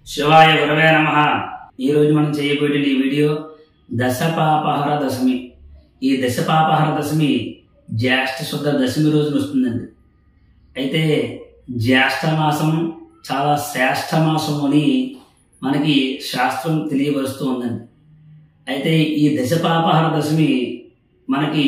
శివాయ గురవే నమః. ఈరోజు మనం చేయబోయే ఈ వీడియో దశపాపహర దశమి. ఈ దశపాపహర దశమి జ్యేష్ఠ శుద్ధ దశమి రోజున వస్తుందండి. అయితే జ్యేష్ఠ మాసం చాలా శ్రేష్ఠ మాసం అని మనకి శాస్త్రం తెలియపరుస్తూ ఉందండి. అయితే ఈ దశపాపహర దశమి మనకి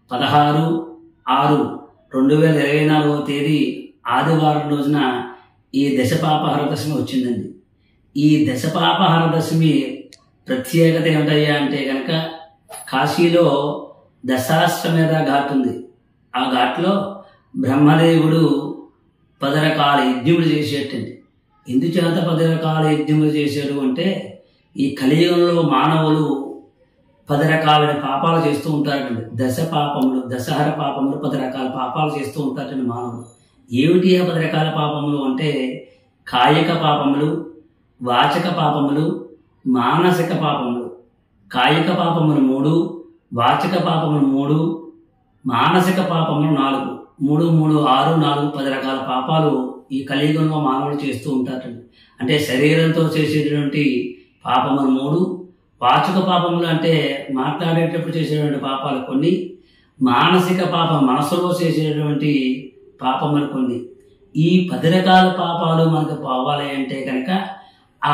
16/6/2024 ఆదివారం రోజున ఈ దశపాపహర దశమి వచ్చిందండి. ఈ దశపాపహర దశమి ప్రత్యేకత ఏమిటయ్యా అంటే కనుక కాశీలో దశాశ్వమేధ ఘాట్ ఉంది. ఆ ఘాట్లో బ్రహ్మదేవుడు 10 రకాల యజ్ఞములు చేసేటండి. ఎందుచేత 10 రకాల యజ్ఞములు చేశాడు అంటే ఈ కలియుగంలో మానవులు 10 రకాలైన పాపాలు చేస్తూ ఉంటారండి. దశహర పాపములు 10 రకాల పాపాలు చేస్తూ ఉంటారండి మానవులు. ఏమిటి ఆ 10 రకాల పాపములు అంటే కాయిక పాపములు, వాచక పాపములు, మానసిక పాపములు. కాయిక పాపములు 3, వాచక పాపములు 3, మానసిక పాపములు 4. 3, 3, 6, 4 10 రకాల పాపాలు ఈ కలియుగంలో మానవులు చేస్తూ ఉంటారండి. అంటే శరీరంతో చేసేటువంటి పాపములు 3, వాచక పాపములు అంటే మాట్లాడేటప్పుడు చేసేటువంటి పాపాలు కొన్ని, మానసిక పాపం మనసులో చేసేటువంటి పాపములు కొన్ని. ఈ 10 రకాల పాపాలు మనకు పోవాలి అంటే కనుక ఆ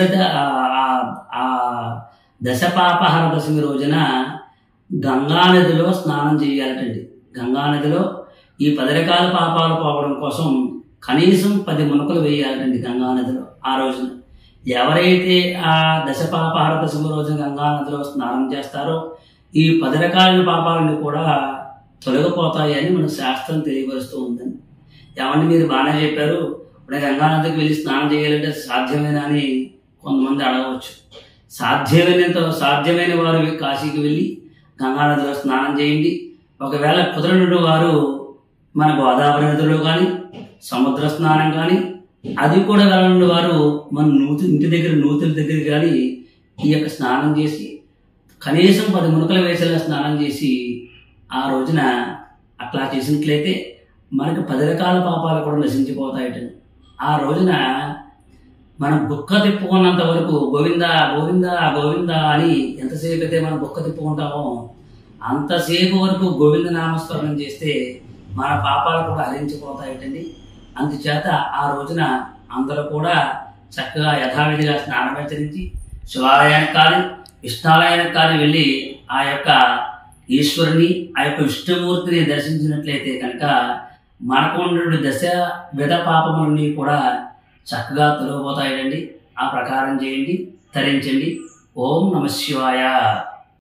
దశపాపహర దశమి రోజున గంగానదిలో స్నానం చేయాలటండి. గంగానదిలో ఈ 10 రకాల పాపాలు పోవడం కోసం కనీసం 10 మునకలు వేయాలటండి గంగానదిలో ఆ రోజున. ఎవరైతే ఆ దశపాపహర దశమి రోజున గంగానదిలో స్నానం చేస్తారో ఈ 10 రకాల పాపాలను కూడా తొలగిపోతాయి అని మన శాస్త్రం తెలియపరుస్తూ ఉందండి. ఏమంటే మీరు బాగానే చెప్పారు, ఇప్పుడు గంగానదికి వెళ్ళి స్నానం చేయాలంటే సాధ్యమేనా అని కొంతమంది అడగవచ్చు. సాధ్యమైన వారు కాశీకి వెళ్ళి గంగానదిలో స్నానం చేయండి. ఒకవేళ కుదరని వారు మన గోదావరి నదిలో కానీ సముద్ర స్నానం కానీ, అది కూడా వెళ్ళని వారు మన ఇంటి దగ్గర నూతుల దగ్గర కానీ ఈ యొక్క స్నానం చేసి కనీసం 10 మునకలు వేసేలా స్నానం చేసి ఆ రోజున అట్లా చేసినట్లయితే మనకు 10 రకాల పాపాలు కూడా నశించిపోతాయటండి. ఆ రోజున మనం బుక్క తిప్పుకున్నంత వరకు గోవింద గోవింద గోవింద అని ఎంతసేపు అయితే మనం బుక్క తిప్పుకుంటామో అంతసేపు వరకు గోవింద నామస్మరణం చేస్తే మన పాపాలు కూడా హరించిపోతాయటండి. అందుచేత ఆ రోజున అందరూ కూడా చక్కగా యథావిధిగా స్నానమాచరించి శివాలయానికి కానీ విష్ణాలయానికి కానీ వెళ్ళి ఆ యొక్క ఈశ్వరుని ఆ యొక్క విష్ణుమూర్తిని దర్శించినట్లయితే కనుక మనకు ఉన్న దశ విధ పాపములన్నీ కూడా చక్కగా తొలగిపోతాయండి. ఆ ప్రకారం చేయండి, తరించండి. ఓం నమః శివాయ.